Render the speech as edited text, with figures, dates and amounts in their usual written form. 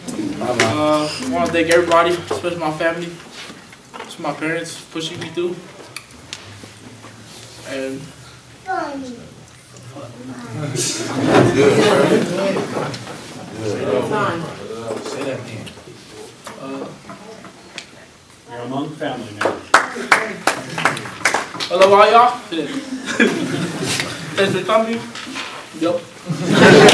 I want to thank everybody, especially my family, especially my parents, pushing me through. And Say that again. You're among family members. I love all y'all. Thanks for coming. Yep.